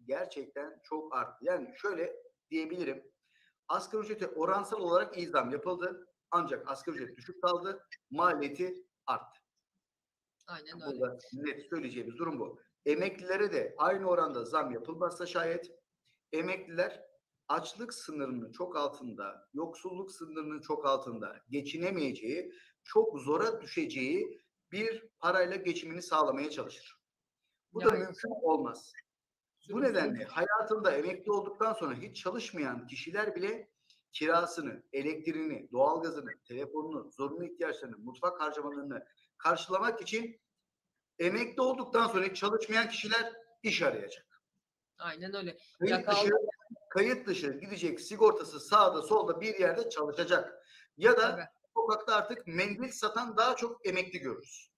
gerçekten çok arttı. Yani şöyle diyebilirim. Asgari ücrete oransal olarak iyi zam yapıldı. Ancak asgari ücret düşük kaldı. Maliyeti arttı. Aynen öyle. Burada net söyleyeceğimiz durum bu. Emeklilere de aynı oranda zam yapılmazsa şayet emekliler açlık sınırının çok altında, yoksulluk sınırının çok altında geçinemeyeceği, çok zora düşeceği bir parayla geçimini sağlamaya çalışır. Bu da Yani mümkün olmaz. Bu nedenle hayatında emekli olduktan sonra hiç çalışmayan kişiler bile kirasını, elektriğini, doğalgazını, telefonunu, zorunlu ihtiyaçlarını, mutfak harcamalarını karşılamak için emekli olduktan sonra hiç çalışmayan kişiler iş arayacak. aynen öyle. Ya Kayıt dışı gidecek, sigortası sağda solda bir yerde çalışacak. Ya tabii. da sokakta artık mendil satan daha çok emekli görürüz.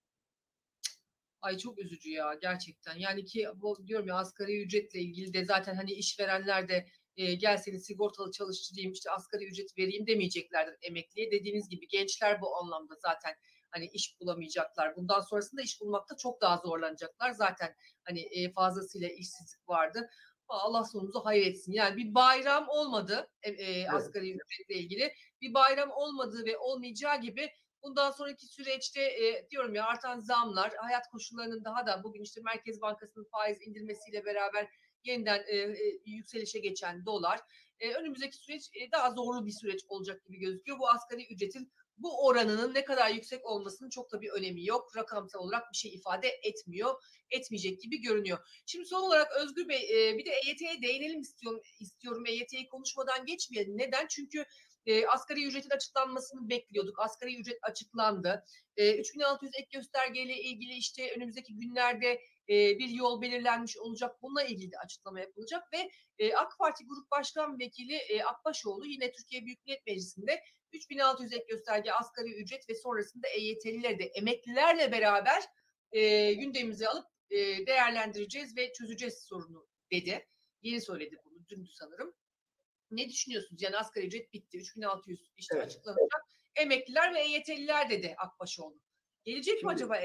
Ay çok üzücü ya gerçekten. Yani ki bu diyorum ya asgari ücretle ilgili de zaten hani işverenler de gel seni sigortalı çalıştırayım işte asgari ücret vereyim demeyeceklerdir emekliye. Dediğiniz gibi gençler bu anlamda zaten hani iş bulamayacaklar. Bundan sonrasında iş bulmakta çok daha zorlanacaklar. Zaten hani fazlasıyla işsizlik vardı. Allah sonumuzu hayır etsin. Yani bir bayram olmadı Evet. asgari ücretle ilgili. Bir bayram olmadığı ve olmayacağı gibi bundan sonraki süreçte diyorum ya artan zamlar, hayat koşullarının daha da bugün işte Merkez Bankası'nın faiz indirmesiyle beraber yeniden yükselişe geçen dolar. Önümüzdeki süreç daha zorlu bir süreç olacak gibi gözüküyor. Bu asgari ücretin bu oranının ne kadar yüksek olmasının çok da bir önemi yok. Rakamsal olarak bir şey ifade etmiyor. Etmeyecek gibi görünüyor. Şimdi son olarak Özgür Bey bir de EYT'ye değinelim istiyorum. EYT'yi konuşmadan geçmeyelim. Neden? Çünkü asgari ücretin açıklanmasını bekliyorduk. Asgari ücret açıklandı. 3600 ek göstergeyle ilgili işte önümüzdeki günlerde bir yol belirlenmiş olacak. Bununla ilgili de açıklama yapılacak ve AK Parti Grup Başkan Vekili Akbaşoğlu yine Türkiye Büyük Millet Meclisi'nde 3600 ek gösterge asgari ücret ve sonrasında EYT'lileri de emeklilerle beraber gündemimize alıp değerlendireceğiz ve çözeceğiz sorunu dedi. Yeni söyledi bunu dündü sanırım. Ne düşünüyorsunuz? Yani asgari ücret bitti. 3600 işte Evet. açıklanacak. Emekliler ve EYT'liler dedi Akbaşoğlu. Gelecek mi Şimdi acaba?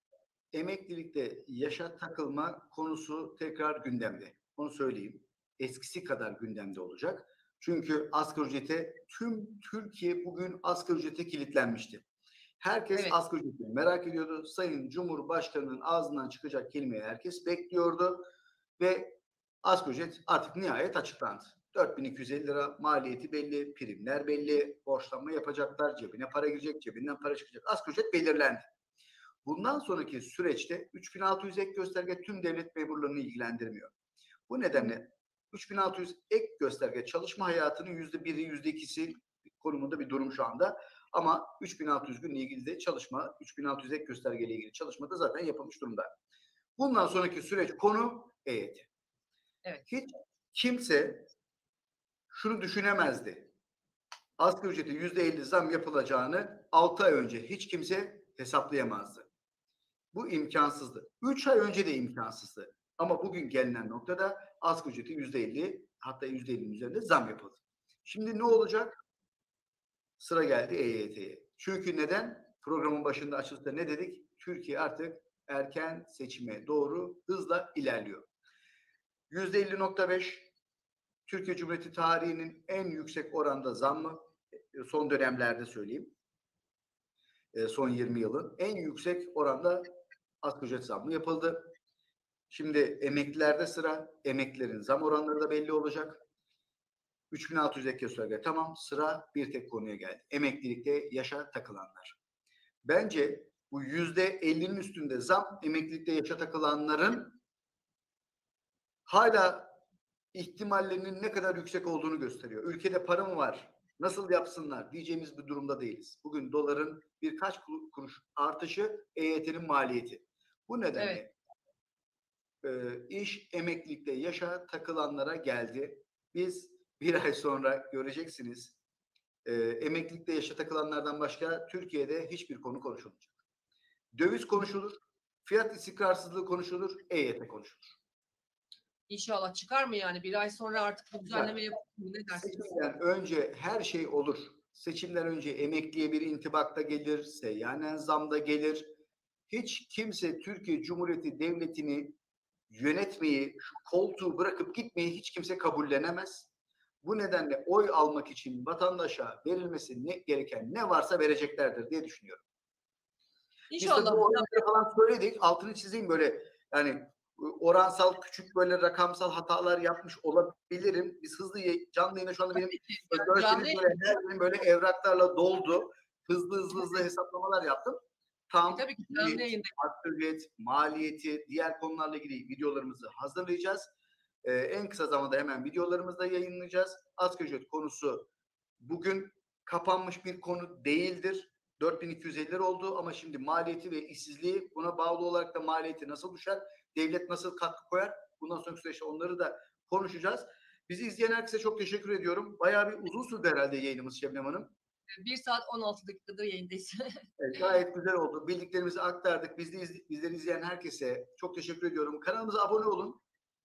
emeklilikte yaşa takılma konusu tekrar gündemde. Onu söyleyeyim. Eskisi kadar gündemde olacak. Çünkü asgari ücrete tüm Türkiye bugün asgari ücrete kilitlenmişti. Herkes Evet. asgari ücreti merak ediyordu. Sayın Cumhurbaşkanı'nın ağzından çıkacak kelimeyi herkes bekliyordu. Ve asgari ücret artık nihayet açıklandı. 4250 lira maliyeti belli, primler belli, borçlanma yapacaklar, cebine para girecek, cebinden para çıkacak. Asgari ücret belirlendi. Bundan sonraki süreçte 3600 ek gösterge tüm devlet memurlarını ilgilendirmiyor. Bu nedenle 3600 ek gösterge çalışma hayatının %1'i %2'si konumunda bir durum şu anda. Ama 3600 günle ilgili de çalışma, 3600 ek gösterge ile ilgili çalışma da zaten yapılmış durumda. Bundan sonraki süreç konu EYT. Evet. Hiç kimse şunu düşünemezdi. Asgari ücrete %50 zam yapılacağını 6 ay önce hiç kimse hesaplayamazdı. Bu imkansızdı. 3 ay önce de imkansızdı. Ama bugün gelinen noktada asgari ücreti %50 hatta %50'nin üzerinde zam yapıldı. Şimdi ne olacak? Sıra geldi EYT'ye. Çünkü neden? Programın başında açılışta ne dedik? Türkiye artık erken seçime doğru hızla ilerliyor. %50.5 Türkiye Cumhuriyeti tarihinin en yüksek oranda zammı son dönemlerde söyleyeyim. Son 20 yılın en yüksek oranda asgari ücret zammı yapıldı. Şimdi emeklilerde sıra. Emeklilerin zam oranları da belli olacak. 3600 ek gösterge tamam. Sıra bir tek konuya geldi. Emeklilikte yaşa takılanlar. Bence bu %50'nin üstünde zam emeklilikte yaşa takılanların hala ihtimallerinin ne kadar yüksek olduğunu gösteriyor. Ülkede para mı var? Nasıl yapsınlar diyeceğimiz bir durumda değiliz. Bugün doların birkaç kuruş artışı EYT'nin maliyeti. Bu nedenle iş emeklilikte yaşa takılanlara geldi. Biz bir ay sonra göreceksiniz emeklilikte yaşa takılanlardan başka Türkiye'de hiçbir konu konuşulmayacak. Döviz konuşulur, fiyat istikrarsızlığı konuşulur, EYT konuşulur. İnşallah çıkar mı yani? Bir ay sonra artık bu düzenleme yapılır mı? Ne dersiniz? Seçimden önce her şey olur. Seçimden önce emekliye bir intibak da gelir, seyyanen zam da gelir. Hiç kimse Türkiye Cumhuriyeti Devleti'ni yönetmeyi, şu koltuğu bırakıp gitmeyi hiç kimse kabullenemez. Bu nedenle oy almak için vatandaşa verilmesi gereken ne varsa vereceklerdir diye düşünüyorum. Biz tabii İnşallah. bu oranları falan söyledik. Altını çizeyim böyle yani oransal küçük böyle rakamsal hatalar yapmış olabilirim. Biz hızlı canlı yayında şu anda benim Tabii ki. Canlı görseniz böyle her yerim böyle evraklarla doldu. Hızlı hesaplamalar yaptım. Tam, tabii ki canlı net, yayında. asgari ücret, maliyeti, diğer konularla ilgili videolarımızı hazırlayacağız. En kısa zamanda hemen videolarımızı da yayınlayacağız. Asgari ücret konusu bugün kapanmış bir konu değildir. 4.250 lira oldu ama şimdi maliyeti ve işsizliği, buna bağlı olarak da maliyeti nasıl düşer? Devlet nasıl katkı koyar? Bundan sonraki süreçte onları da konuşacağız. Bizi izleyen herkese çok teşekkür ediyorum. Bayağı bir uzun sürdü herhalde yayınımız Şebnem Hanım. 1 saat 16 dakikadır yayındayız. Evet, gayet güzel oldu. Bildiklerimizi aktardık. Bizleri izleyen herkese çok teşekkür ediyorum. Kanalımıza abone olun.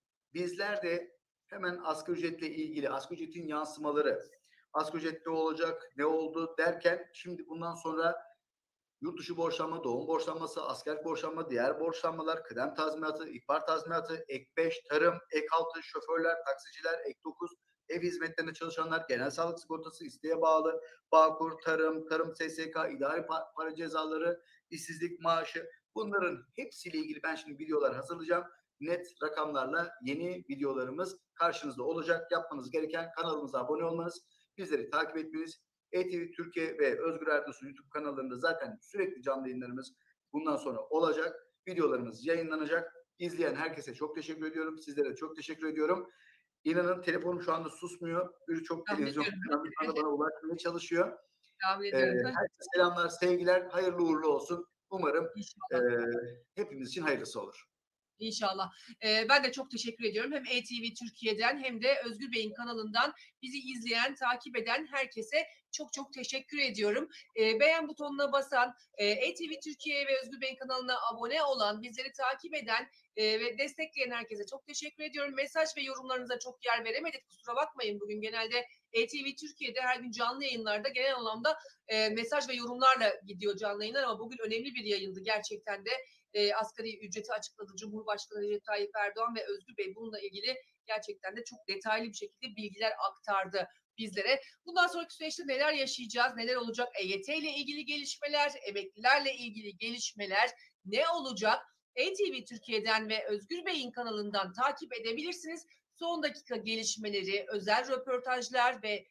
Bizler de hemen asgari ücretle ilgili, asgari ücretin yansımaları, asgari ücret ne olacak, ne oldu derken şimdi bundan sonra yurt dışı borçlanma, doğum borçlanması, askerlik borçlanma, diğer borçlanmalar, kıdem tazminatı, ihbar tazminatı, ek 5, tarım, ek 6, şoförler, taksiciler, ek 9, ev hizmetlerinde çalışanlar, genel sağlık sigortası, isteğe bağlı, Bağkur, tarım SSK, idari para cezaları, işsizlik maaşı, bunların hepsiyle ilgili ben şimdi videolar hazırlayacağım. Net rakamlarla yeni videolarımız karşınızda olacak. Yapmanız gereken kanalımıza abone olmanız, bizleri takip etmeniz. ETV Türkiye ve Özgür Erdoğan YouTube kanallarında zaten sürekli canlı yayınlarımız bundan sonra olacak. Videolarımız yayınlanacak. İzleyen herkese çok teşekkür ediyorum. Sizlere çok teşekkür ediyorum. İnanın telefonum şu anda susmuyor. Birçok Tahmin televizyon ediyorum. kanalı bana ulaşmaya çalışıyor. Tahmin ediyorum. Herkese selamlar, sevgiler. Hayırlı uğurlu olsun. Umarım e, İnşallah. hepimiz için hayırlısı olur. İnşallah. Ben de çok teşekkür ediyorum. Hem ETV Türkiye'den hem de Özgür Bey'in kanalından bizi izleyen, takip eden herkese çok çok teşekkür ediyorum. Beğen butonuna basan, ETV Türkiye ve Özgür Bey'in kanalına abone olan, bizleri takip eden ve destekleyen herkese çok teşekkür ediyorum. Mesaj ve yorumlarınıza çok yer veremedik. Kusura bakmayın. Bugün genelde ETV Türkiye'de her gün canlı yayınlarda genel anlamda mesaj ve yorumlarla gidiyor canlı yayınlar ama bugün önemli bir yayındı gerçekten de. Asgari ücreti açıkladı Cumhurbaşkanı Recep Tayyip Erdoğan ve Özgür Bey bununla ilgili gerçekten de çok detaylı bir şekilde bilgiler aktardı bizlere. Bundan sonraki süreçte neler yaşayacağız, neler olacak? EYT ile ilgili gelişmeler, emeklilerle ilgili gelişmeler ne olacak? ETV Türkiye'den ve Özgür Bey'in kanalından takip edebilirsiniz. Son dakika gelişmeleri, özel röportajlar ve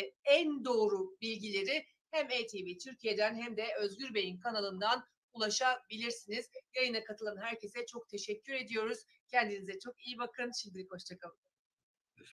en doğru bilgileri hem ETV Türkiye'den hem de Özgür Bey'in kanalından ulaşabilirsiniz. Yayına katılan herkese çok teşekkür ediyoruz. Kendinize çok iyi bakın. Şimdilik hoşça kalın.